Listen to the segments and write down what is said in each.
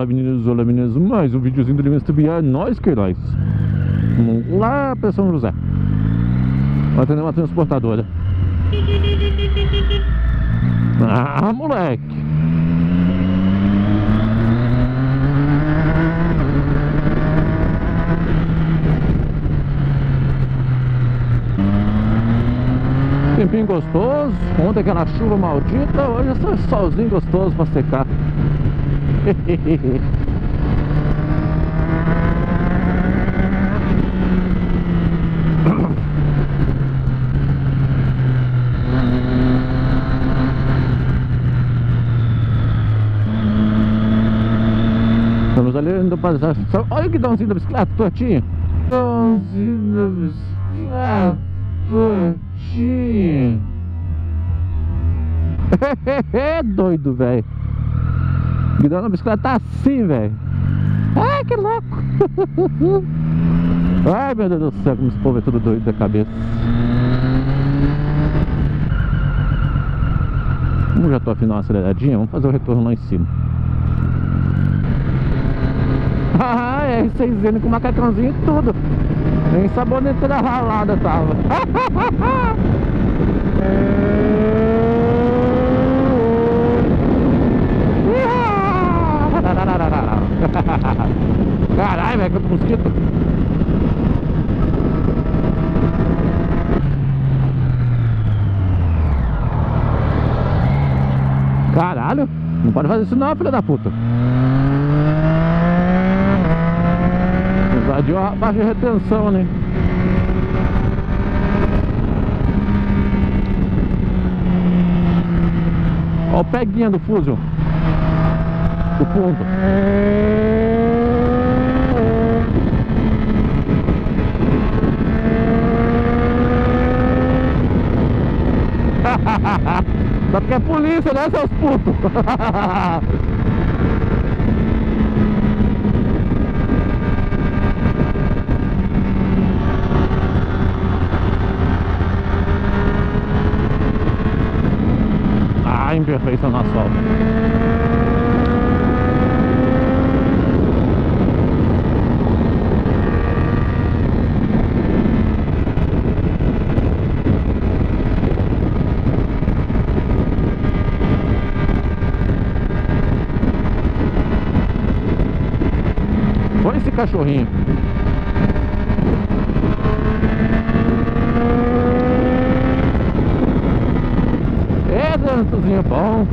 Olá meninas, mais um videozinho do Mr. BR, nós que nós. Vamos lá pra São José. Vai atender uma transportadora. Ah, moleque! Tempinho gostoso, ontem aquela chuva maldita, hoje é só solzinho gostoso pra secar. Estamos ali indo para... Olha que dãozinho da bicicleta, tortinho. Dãozinho da bicicleta, tortinho. Doido, velho. Guidão na bicicleta tá assim, velho. Ai, que louco. Ai, meu Deus do céu, como esse povo é tudo doido da cabeça. Como já tô afinal uma aceleradinha, vamos fazer o retorno lá em cima. Ah, R6N com macacãozinho e tudo. Nem saboneteira ralada tava. Caralho, velho, quanto mosquito. Caralho, não pode fazer isso não, filha da puta. Invadiu a baixa de retenção, né? Ó o peguinha do Fusion. O ponto. Só porque é polícia, né, seus putos? Ah, imperfeição no asfalto. Olha esse cachorrinho. É, trânsitozinho bom.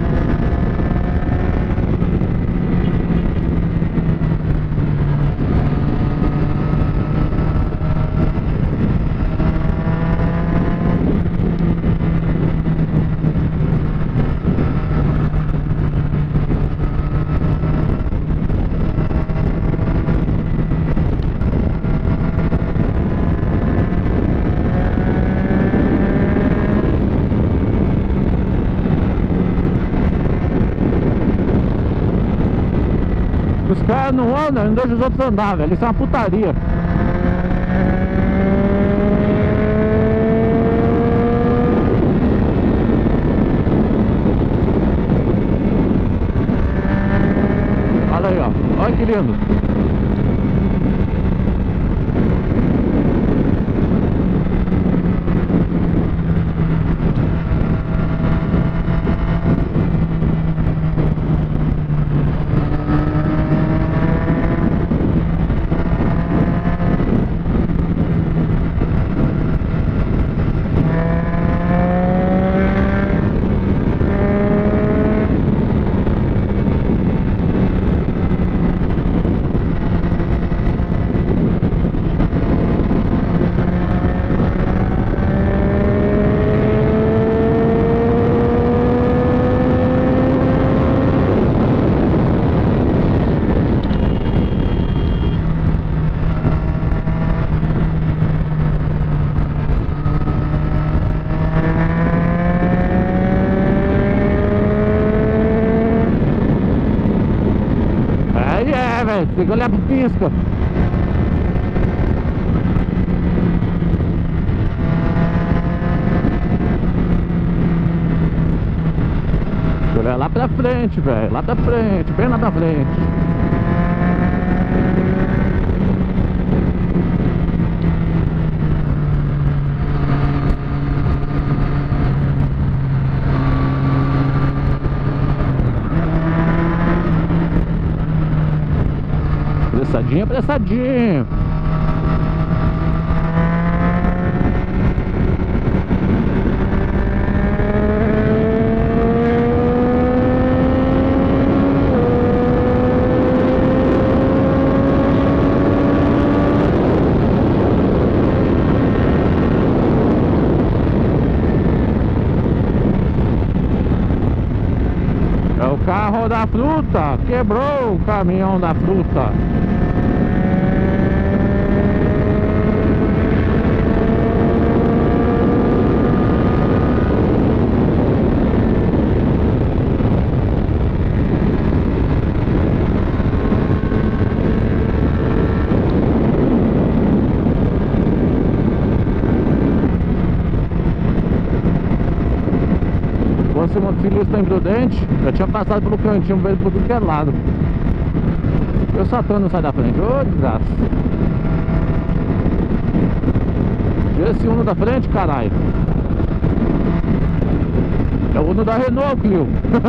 Os caras não andam, não deixam os outros andar, velho. Isso é uma putaria. Olha aí, ó. Olha que lindo. Tem que olhar pro pisca. Olhar lá pra frente, velho. Lá pra frente, bem lá pra frente. Apressadinho, apressadinho. É o carro da fruta, quebrou o caminhão da fruta. Se o motorista imprudente, eu tinha passado pelo cantinho, veio por tudo que é lado. Eu só tô não sai da frente, ô desgraça. Tira esse Uno da frente, caralho. É o Uno da Renault, Clio.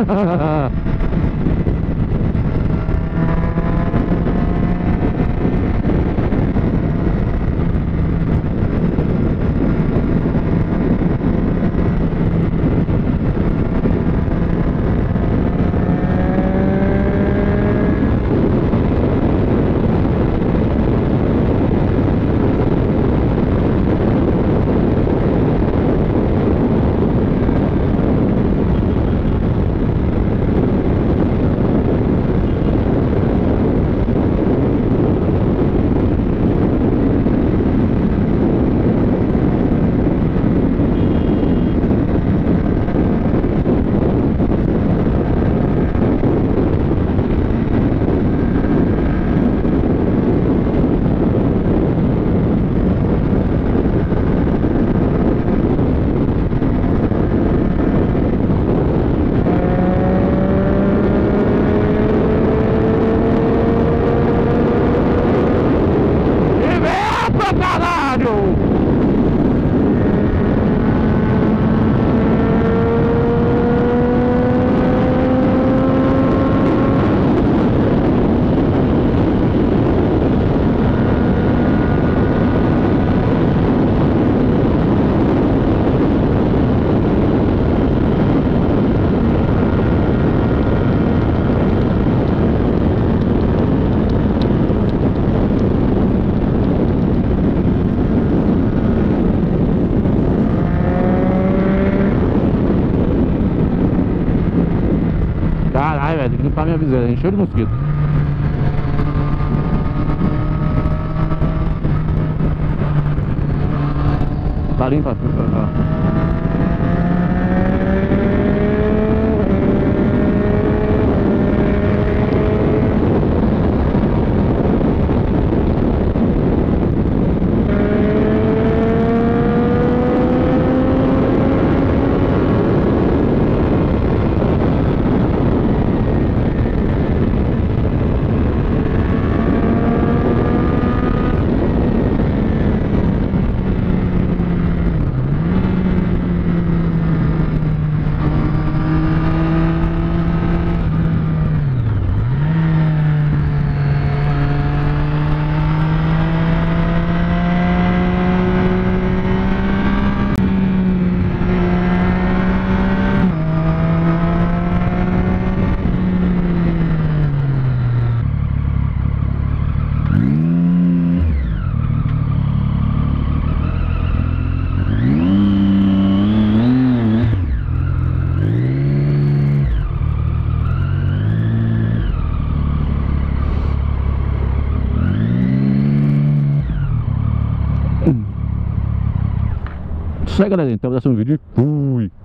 Caralho, velho, tem que limpar minha viseira, encheu de mosquito. Tá limpa. Isso aí, galera, então, próximo vídeo. Fui!